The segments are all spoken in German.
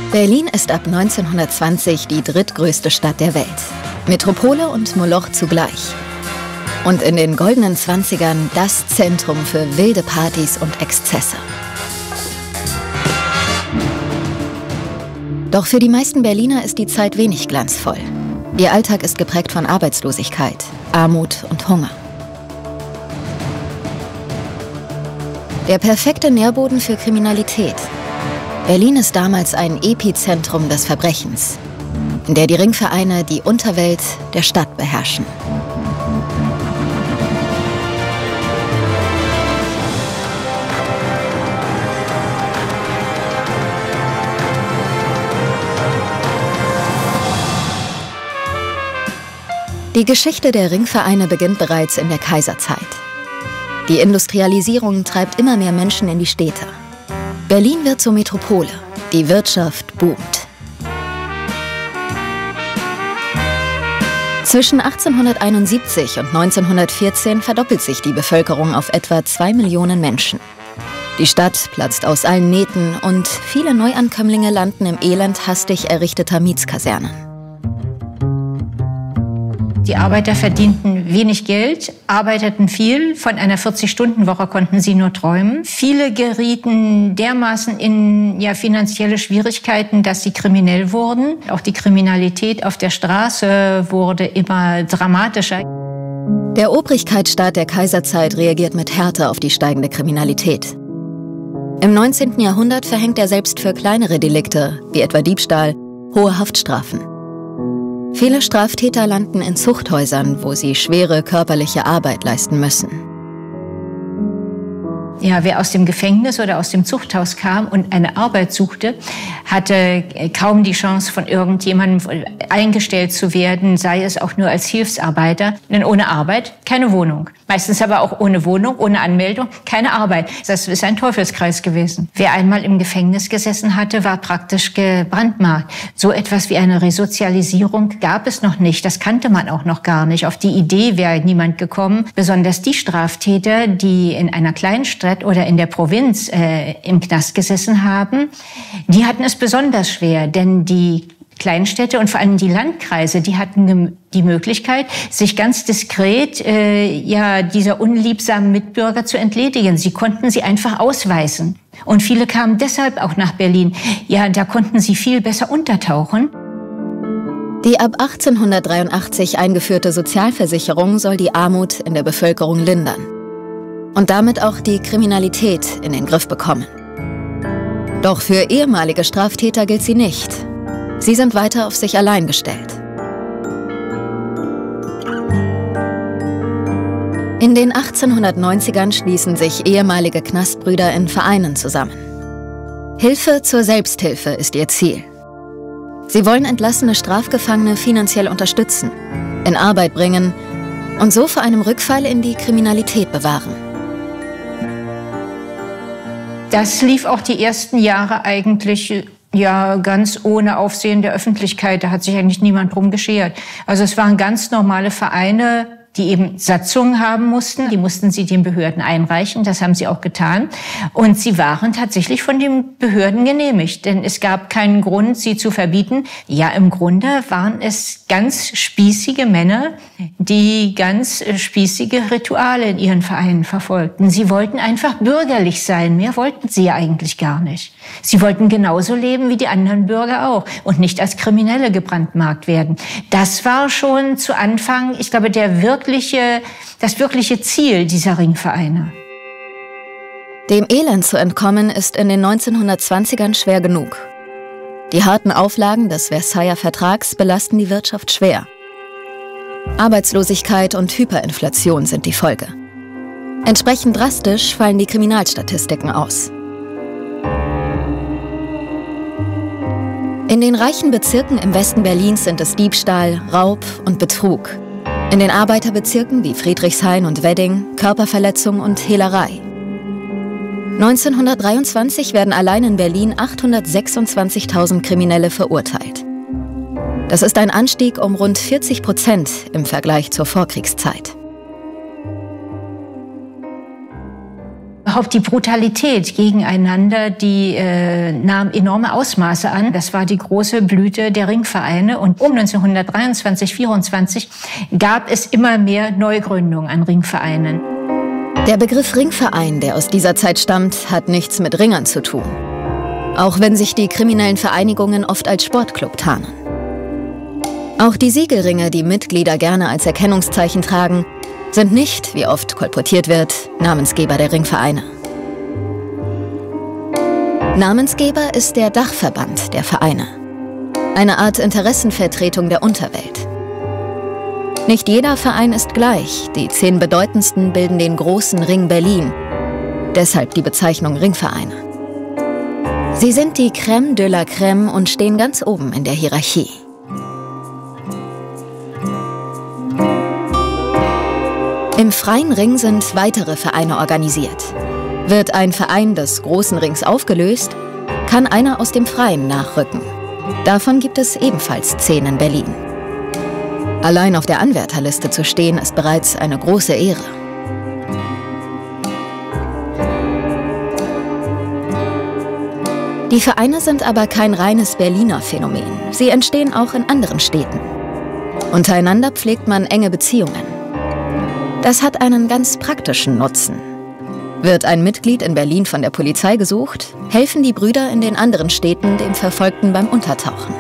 Berlin ist ab 1920 die drittgrößte Stadt der Welt. Metropole und Moloch zugleich. Und in den goldenen 20ern das Zentrum für wilde Partys und Exzesse. Doch für die meisten Berliner ist die Zeit wenig glanzvoll. Ihr Alltag ist geprägt von Arbeitslosigkeit, Armut und Hunger. Der perfekte Nährboden für Kriminalität. Berlin ist damals ein Epizentrum des Verbrechens, in der die Ringvereine die Unterwelt der Stadt beherrschen. Die Geschichte der Ringvereine beginnt bereits in der Kaiserzeit. Die Industrialisierung treibt immer mehr Menschen in die Städte. Berlin wird zur Metropole, die Wirtschaft boomt. Zwischen 1871 und 1914 verdoppelt sich die Bevölkerung auf etwa 2 Millionen Menschen. Die Stadt platzt aus allen Nähten und viele Neuankömmlinge landen im Elend hastig errichteter Mietskasernen. Die Arbeiter verdienten wenig Geld, arbeiteten viel. Von einer 40-Stunden-Woche konnten sie nur träumen. Viele gerieten dermaßen in finanzielle Schwierigkeiten, dass sie kriminell wurden. Auch die Kriminalität auf der Straße wurde immer dramatischer. Der Obrigkeitsstaat der Kaiserzeit reagiert mit Härte auf die steigende Kriminalität. Im 19. Jahrhundert verhängt er selbst für kleinere Delikte, wie etwa Diebstahl, hohe Haftstrafen. Viele Straftäter landen in Zuchthäusern, wo sie schwere körperliche Arbeit leisten müssen. Ja, wer aus dem Gefängnis oder aus dem Zuchthaus kam und eine Arbeit suchte, hatte kaum die Chance, von irgendjemandem eingestellt zu werden, sei es auch nur als Hilfsarbeiter. Denn ohne Arbeit keine Wohnung. Meistens aber auch ohne Wohnung, ohne Anmeldung, keine Arbeit. Das ist ein Teufelskreis gewesen. Wer einmal im Gefängnis gesessen hatte, war praktisch gebrandmarkt. So etwas wie eine Resozialisierung gab es noch nicht. Das kannte man auch noch gar nicht. Auf die Idee wäre niemand gekommen. Besonders die Straftäter, die in einer kleinen Stadt oder in der Provinz im Knast gesessen haben, die hatten es besonders schwer, denn die Kleinstädte und vor allem die Landkreise, die hatten die Möglichkeit, sich ganz diskret dieser unliebsamen Mitbürger zu entledigen. Sie konnten sie einfach ausweisen. Und viele kamen deshalb auch nach Berlin. Ja, da konnten sie viel besser untertauchen. Die ab 1883 eingeführte Sozialversicherung soll die Armut in der Bevölkerung lindern. Und damit auch die Kriminalität in den Griff bekommen. Doch für ehemalige Straftäter gilt sie nicht. Sie sind weiter auf sich allein gestellt. In den 1890ern schließen sich ehemalige Knastbrüder in Vereinen zusammen. Hilfe zur Selbsthilfe ist ihr Ziel. Sie wollen entlassene Strafgefangene finanziell unterstützen, in Arbeit bringen und so vor einem Rückfall in die Kriminalität bewahren. Das lief auch die ersten Jahre eigentlich ganz ohne Aufsehen der Öffentlichkeit. Da hat sich eigentlich niemand drum geschert. Also es waren ganz normale Vereine, die eben Satzungen haben mussten. Die mussten sie den Behörden einreichen. Das haben sie auch getan. Und sie waren tatsächlich von den Behörden genehmigt. Denn es gab keinen Grund, sie zu verbieten. Ja, im Grunde waren es ganz spießige Männer, die ganz spießige Rituale in ihren Vereinen verfolgten. Sie wollten einfach bürgerlich sein. Mehr wollten sie ja eigentlich gar nicht. Sie wollten genauso leben wie die anderen Bürger auch und nicht als Kriminelle gebrandmarkt werden. Das war schon zu Anfang, ich glaube, das wirkliche Ziel dieser Ringvereine. Dem Elend zu entkommen ist in den 1920ern schwer genug. Die harten Auflagen des Versailler Vertrags belasten die Wirtschaft schwer. Arbeitslosigkeit und Hyperinflation sind die Folge. Entsprechend drastisch fallen die Kriminalstatistiken aus. In den reichen Bezirken im Westen Berlins sind es Diebstahl, Raub und Betrug. In den Arbeiterbezirken wie Friedrichshain und Wedding Körperverletzung und Hehlerei. 1923 werden allein in Berlin 826.000 Kriminelle verurteilt. Das ist ein Anstieg um rund 40% im Vergleich zur Vorkriegszeit. Überhaupt die Brutalität gegeneinander, die nahm enorme Ausmaße an. Das war die große Blüte der Ringvereine. Und um 1923, 1924 gab es immer mehr Neugründungen an Ringvereinen. Der Begriff Ringverein, der aus dieser Zeit stammt, hat nichts mit Ringern zu tun. Auch wenn sich die kriminellen Vereinigungen oft als Sportclub tarnen. Auch die Siegelringe, die Mitglieder gerne als Erkennungszeichen tragen, sind nicht, wie oft kolportiert wird, Namensgeber der Ringvereine. Namensgeber ist der Dachverband der Vereine. Eine Art Interessenvertretung der Unterwelt. Nicht jeder Verein ist gleich. Die 10 bedeutendsten bilden den großen Ring Berlin. Deshalb die Bezeichnung Ringvereine. Sie sind die Crème de la Crème und stehen ganz oben in der Hierarchie. Im freien Ring sind weitere Vereine organisiert. Wird ein Verein des großen Rings aufgelöst, kann einer aus dem Freien nachrücken. Davon gibt es ebenfalls 10 in Berlin. Allein auf der Anwärterliste zu stehen, ist bereits eine große Ehre. Die Vereine sind aber kein reines Berliner Phänomen. Sie entstehen auch in anderen Städten. Untereinander pflegt man enge Beziehungen. Das hat einen ganz praktischen Nutzen. Wird ein Mitglied in Berlin von der Polizei gesucht, helfen die Brüder in den anderen Städten dem Verfolgten beim Untertauchen.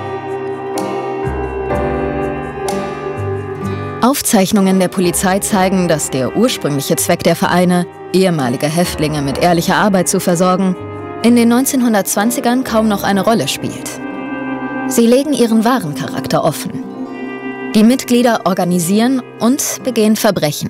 Aufzeichnungen der Polizei zeigen, dass der ursprüngliche Zweck der Vereine, ehemalige Häftlinge mit ehrlicher Arbeit zu versorgen, in den 1920ern kaum noch eine Rolle spielt. Sie legen ihren wahren Charakter offen. Die Mitglieder organisieren und begehen Verbrechen.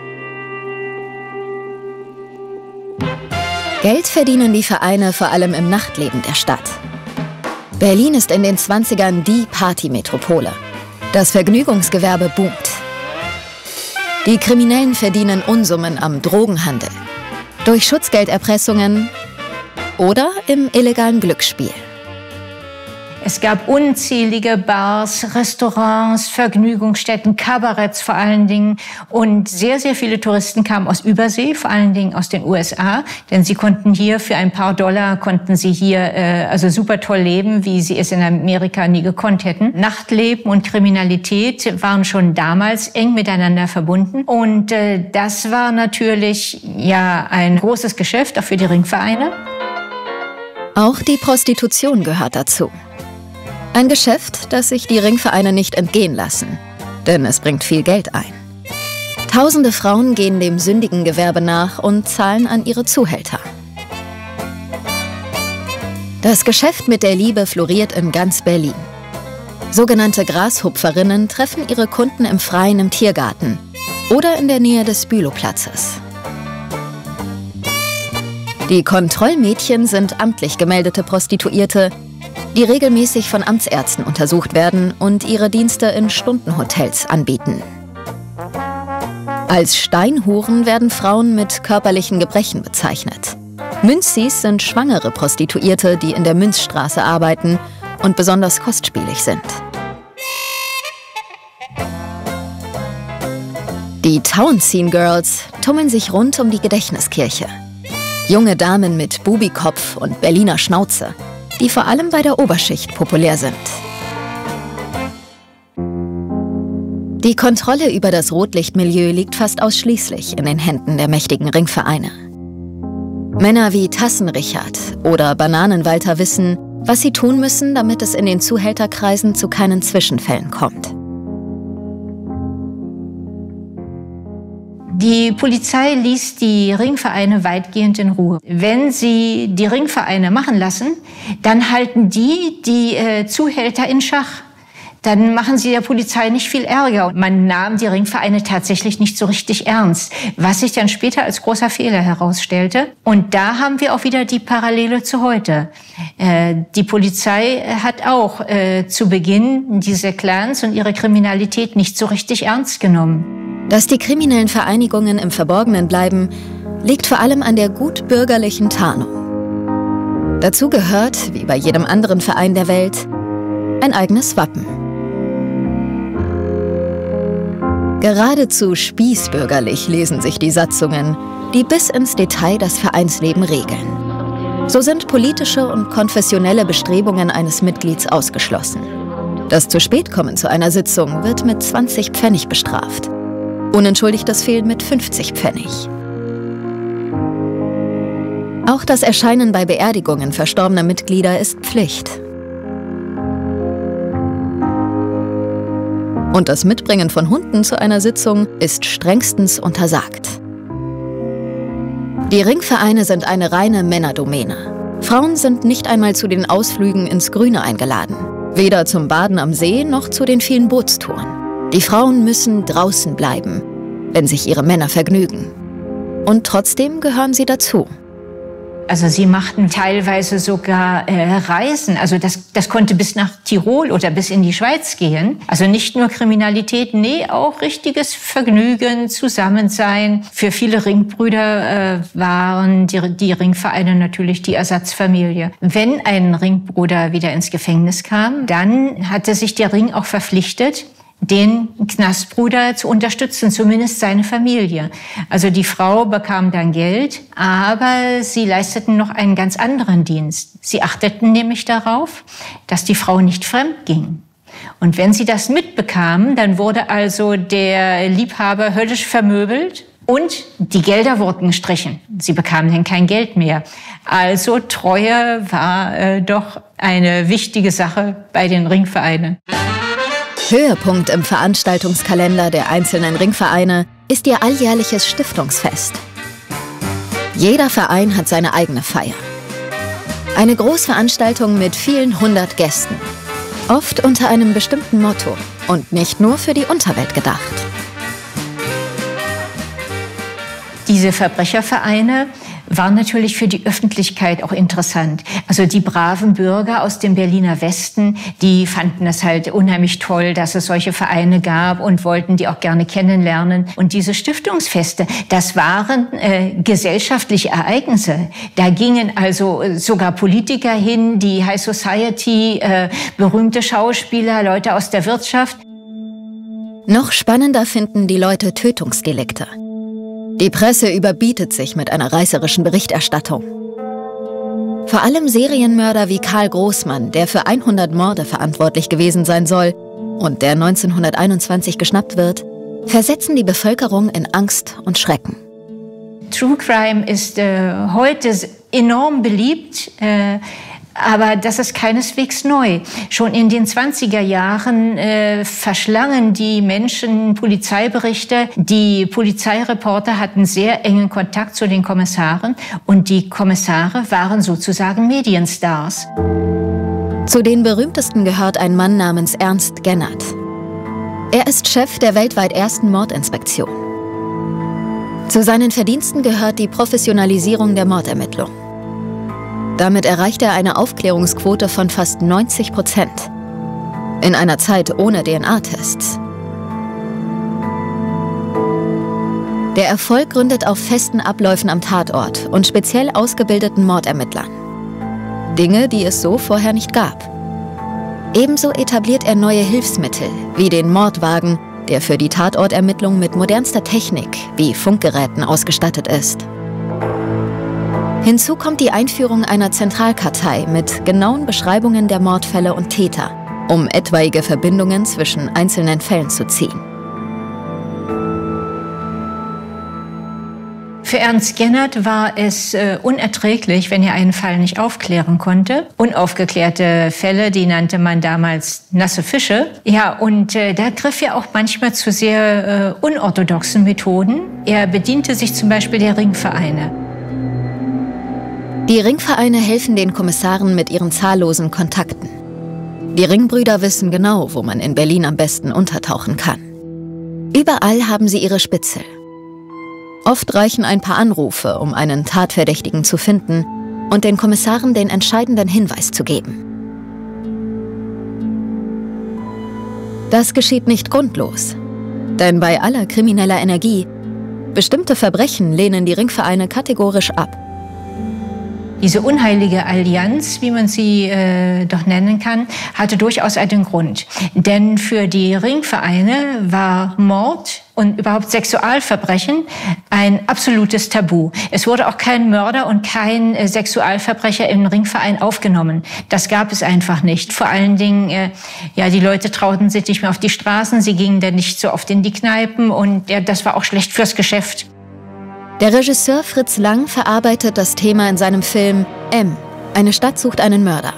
Geld verdienen die Vereine vor allem im Nachtleben der Stadt. Berlin ist in den 20ern die Partymetropole. Das Vergnügungsgewerbe boomt. Die Kriminellen verdienen Unsummen am Drogenhandel, durch Schutzgelderpressungen oder im illegalen Glücksspiel. Es gab unzählige Bars, Restaurants, Vergnügungsstätten, Kabaretts vor allen Dingen. Und sehr, sehr viele Touristen kamen aus Übersee, vor allen Dingen aus den USA. Denn sie konnten hier für ein paar Dollar, konnten sie hier also super toll leben, wie sie es in Amerika nie gekonnt hätten. Nachtleben und Kriminalität waren schon damals eng miteinander verbunden. Und das war natürlich ja ein großes Geschäft, auch für die Ringvereine. Auch die Prostitution gehört dazu. Ein Geschäft, das sich die Ringvereine nicht entgehen lassen, denn es bringt viel Geld ein. Tausende Frauen gehen dem sündigen Gewerbe nach und zahlen an ihre Zuhälter. Das Geschäft mit der Liebe floriert in ganz Berlin. Sogenannte Grashupferinnen treffen ihre Kunden im Freien im Tiergarten oder in der Nähe des Bülowplatzes. Die Kontrollmädchen sind amtlich gemeldete Prostituierte, die regelmäßig von Amtsärzten untersucht werden und ihre Dienste in Stundenhotels anbieten. Als Steinhuren werden Frauen mit körperlichen Gebrechen bezeichnet. Münzis sind schwangere Prostituierte, die in der Münzstraße arbeiten und besonders kostspielig sind. Die Townscene Girls tummeln sich rund um die Gedächtniskirche. Junge Damen mit Bubikopf und Berliner Schnauze, die vor allem bei der Oberschicht populär sind. Die Kontrolle über das Rotlichtmilieu liegt fast ausschließlich in den Händen der mächtigen Ringvereine. Männer wie Tassen-Richard oder Bananen-Walter wissen, was sie tun müssen, damit es in den Zuhälterkreisen zu keinen Zwischenfällen kommt. Die Polizei ließ die Ringvereine weitgehend in Ruhe. Wenn sie die Ringvereine machen lassen, dann halten die Zuhälter in Schach. Dann machen sie der Polizei nicht viel Ärger. Man nahm die Ringvereine tatsächlich nicht so richtig ernst, was sich dann später als großer Fehler herausstellte. Und da haben wir auch wieder die Parallele zu heute. Die Polizei hat auch zu Beginn diese Clans und ihre Kriminalität nicht so richtig ernst genommen. Dass die kriminellen Vereinigungen im Verborgenen bleiben, liegt vor allem an der gutbürgerlichen Tarnung. Dazu gehört, wie bei jedem anderen Verein der Welt, ein eigenes Wappen. Geradezu spießbürgerlich lesen sich die Satzungen, die bis ins Detail das Vereinsleben regeln. So sind politische und konfessionelle Bestrebungen eines Mitglieds ausgeschlossen. Das zu spät kommen zu einer Sitzung wird mit 20 Pfennig bestraft. Unentschuldigtes Fehlen mit 50 Pfennig. Auch das Erscheinen bei Beerdigungen verstorbener Mitglieder ist Pflicht. Und das Mitbringen von Hunden zu einer Sitzung ist strengstens untersagt. Die Ringvereine sind eine reine Männerdomäne. Frauen sind nicht einmal zu den Ausflügen ins Grüne eingeladen. Weder zum Baden am See noch zu den vielen Bootstouren. Die Frauen müssen draußen bleiben, wenn sich ihre Männer vergnügen. Und trotzdem gehören sie dazu. Also sie machten teilweise sogar Reisen. Also das konnte bis nach Tirol oder bis in die Schweiz gehen. Also nicht nur Kriminalität, nee, auch richtiges Vergnügen, Zusammensein. Für viele Ringbrüder waren die Ringvereine natürlich die Ersatzfamilie. Wenn ein Ringbruder wieder ins Gefängnis kam, dann hatte sich der Ring auch verpflichtet, den Knastbruder zu unterstützen, zumindest seine Familie. Also die Frau bekam dann Geld, aber sie leisteten noch einen ganz anderen Dienst. Sie achteten nämlich darauf, dass die Frau nicht fremd ging. Und wenn sie das mitbekamen, dann wurde also der Liebhaber höllisch vermöbelt und die Gelder wurden gestrichen. Sie bekamen dann kein Geld mehr. Also Treue war doch eine wichtige Sache bei den Ringvereinen. Höhepunkt im Veranstaltungskalender der einzelnen Ringvereine ist ihr alljährliches Stiftungsfest. Jeder Verein hat seine eigene Feier. Eine Großveranstaltung mit vielen 100 Gästen. Oft unter einem bestimmten Motto und nicht nur für die Unterwelt gedacht. Diese Verbrechervereine waren natürlich für die Öffentlichkeit auch interessant. Also die braven Bürger aus dem Berliner Westen, die fanden es halt unheimlich toll, dass es solche Vereine gab und wollten die auch gerne kennenlernen. Und diese Stiftungsfeste, das waren gesellschaftliche Ereignisse. Da gingen also sogar Politiker hin, die High Society, berühmte Schauspieler, Leute aus der Wirtschaft. Noch spannender finden die Leute Tötungsdelikte. Die Presse überbietet sich mit einer reißerischen Berichterstattung. Vor allem Serienmörder wie Karl Großmann, der für 100 Morde verantwortlich gewesen sein soll und der 1921 geschnappt wird, versetzen die Bevölkerung in Angst und Schrecken. True Crime ist heute enorm beliebt, aber das ist keineswegs neu. Schon in den 20er Jahren verschlangen die Menschen Polizeiberichte. Die Polizeireporter hatten sehr engen Kontakt zu den Kommissaren und die Kommissare waren sozusagen Medienstars. Zu den berühmtesten gehört ein Mann namens Ernst Gennert. Er ist Chef der weltweit ersten Mordinspektion. Zu seinen Verdiensten gehört die Professionalisierung der Mordermittlung. Damit erreicht er eine Aufklärungsquote von fast 90%. In einer Zeit ohne DNA-Tests. Der Erfolg gründet auf festen Abläufen am Tatort und speziell ausgebildeten Mordermittlern. Dinge, die es so vorher nicht gab. Ebenso etabliert er neue Hilfsmittel, wie den Mordwagen, der für die Tatortermittlung mit modernster Technik wie Funkgeräten ausgestattet ist. Hinzu kommt die Einführung einer Zentralkartei mit genauen Beschreibungen der Mordfälle und Täter, um etwaige Verbindungen zwischen einzelnen Fällen zu ziehen. Für Ernst Gennert war es unerträglich, wenn er einen Fall nicht aufklären konnte. Unaufgeklärte Fälle, die nannte man damals nasse Fische. Ja, und da griff er auch manchmal zu sehr unorthodoxen Methoden. Er bediente sich zum Beispiel der Ringvereine. Die Ringvereine helfen den Kommissaren mit ihren zahllosen Kontakten. Die Ringbrüder wissen genau, wo man in Berlin am besten untertauchen kann. Überall haben sie ihre Spitzel. Oft reichen ein paar Anrufe, um einen Tatverdächtigen zu finden und den Kommissaren den entscheidenden Hinweis zu geben. Das geschieht nicht grundlos. Denn bei aller krimineller Energie, bestimmte Verbrechen lehnen die Ringvereine kategorisch ab. Diese unheilige Allianz, wie man sie doch nennen kann, hatte durchaus einen Grund. Denn für die Ringvereine war Mord und überhaupt Sexualverbrechen ein absolutes Tabu. Es wurde auch kein Mörder und kein Sexualverbrecher im Ringverein aufgenommen. Das gab es einfach nicht. Vor allen Dingen, die Leute trauten sich nicht mehr auf die Straßen, sie gingen dann nicht so oft in die Kneipen und das war auch schlecht fürs Geschäft. Der Regisseur Fritz Lang verarbeitet das Thema in seinem Film M. Eine Stadt sucht einen Mörder.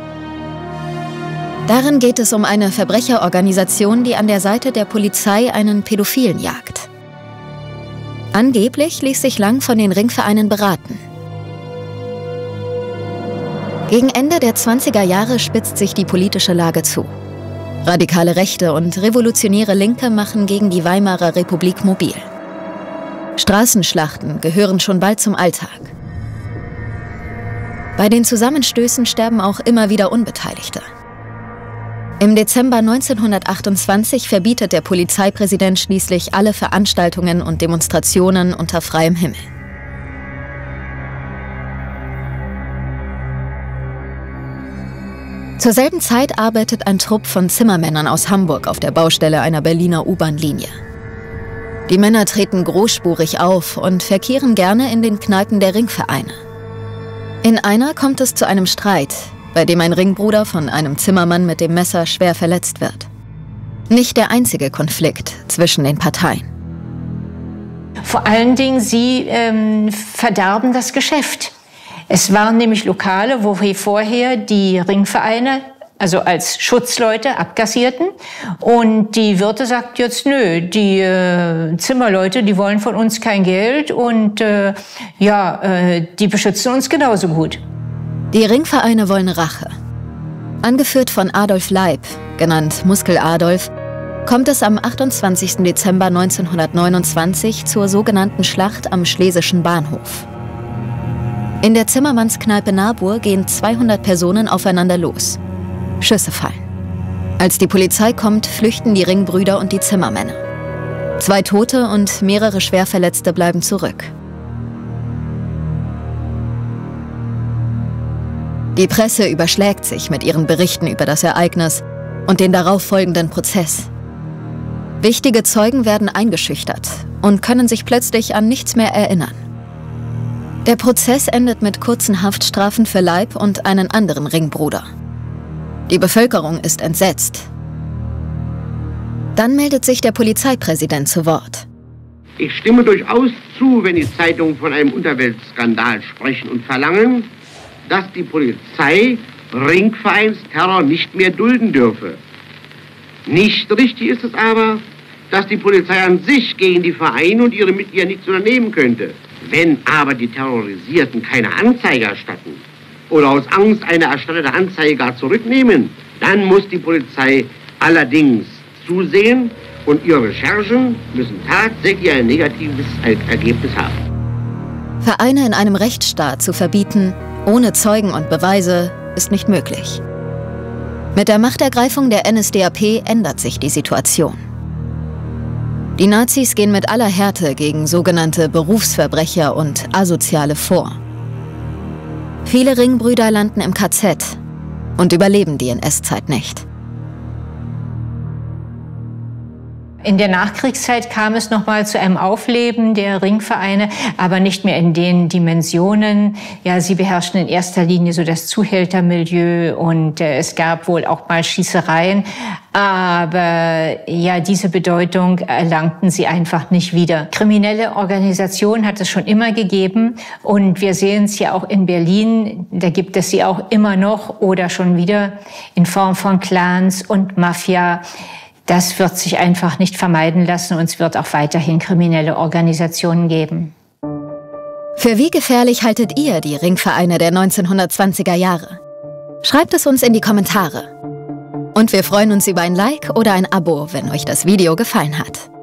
Darin geht es um eine Verbrecherorganisation, die an der Seite der Polizei einen Pädophilen jagt. Angeblich ließ sich Lang von den Ringvereinen beraten. Gegen Ende der 20er Jahre spitzt sich die politische Lage zu. Radikale Rechte und revolutionäre Linke machen gegen die Weimarer Republik mobil. Straßenschlachten gehören schon bald zum Alltag. Bei den Zusammenstößen sterben auch immer wieder Unbeteiligte. Im Dezember 1928 verbietet der Polizeipräsident schließlich alle Veranstaltungen und Demonstrationen unter freiem Himmel. Zur selben Zeit arbeitet ein Trupp von Zimmermännern aus Hamburg auf der Baustelle einer Berliner U-Bahn-Linie. Die Männer treten großspurig auf und verkehren gerne in den Kneipen der Ringvereine. In einer kommt es zu einem Streit, bei dem ein Ringbruder von einem Zimmermann mit dem Messer schwer verletzt wird. Nicht der einzige Konflikt zwischen den Parteien. Vor allen Dingen, sie verderben das Geschäft. Es waren nämlich Lokale, wo vorher die Ringvereine also als Schutzleute abkassierten. Und die Wirte sagt jetzt, nö, die Zimmerleute, die wollen von uns kein Geld und die beschützen uns genauso gut. Die Ringvereine wollen Rache. Angeführt von Adolf Leib, genannt Muskel-Adolf, kommt es am 28. Dezember 1929 zur sogenannten Schlacht am Schlesischen Bahnhof. In der Zimmermannskneipe Nabur gehen 200 Personen aufeinander los. Schüsse fallen. Als die Polizei kommt, flüchten die Ringbrüder und die Zimmermänner. 2 Tote und mehrere Schwerverletzte bleiben zurück. Die Presse überschlägt sich mit ihren Berichten über das Ereignis und den darauf folgenden Prozess. Wichtige Zeugen werden eingeschüchtert und können sich plötzlich an nichts mehr erinnern. Der Prozess endet mit kurzen Haftstrafen für Leib und einen anderen Ringbruder. Die Bevölkerung ist entsetzt. Dann meldet sich der Polizeipräsident zu Wort. Ich stimme durchaus zu, wenn die Zeitungen von einem Unterweltskandal sprechen und verlangen, dass die Polizei Ringvereinsterror nicht mehr dulden dürfe. Nicht richtig ist es aber, dass die Polizei an sich gegen die Vereine und ihre Mitglieder nichts unternehmen könnte. Wenn aber die Terrorisierten keine Anzeige erstatten oder aus Angst eine erstattete Anzeige gar zurücknehmen, dann muss die Polizei allerdings zusehen und ihre Recherchen müssen tatsächlich ein negatives Ergebnis haben. Vereine in einem Rechtsstaat zu verbieten, ohne Zeugen und Beweise, ist nicht möglich. Mit der Machtergreifung der NSDAP ändert sich die Situation. Die Nazis gehen mit aller Härte gegen sogenannte Berufsverbrecher und Asoziale vor. Viele Ringbrüder landen im KZ und überleben die NS-Zeit nicht. In der Nachkriegszeit kam es nochmal zu einem Aufleben der Ringvereine, aber nicht mehr in den Dimensionen. Ja, sie beherrschten in erster Linie so das Zuhältermilieu und es gab wohl auch mal Schießereien. Aber ja, diese Bedeutung erlangten sie einfach nicht wieder. Kriminelle Organisationen hat es schon immer gegeben und wir sehen es ja auch in Berlin. Da gibt es sie auch immer noch oder schon wieder in Form von Clans und Mafia. Das wird sich einfach nicht vermeiden lassen und es wird auch weiterhin kriminelle Organisationen geben. Für wie gefährlich haltet ihr die Ringvereine der 1920er Jahre? Schreibt es uns in die Kommentare. Und wir freuen uns über ein Like oder ein Abo, wenn euch das Video gefallen hat.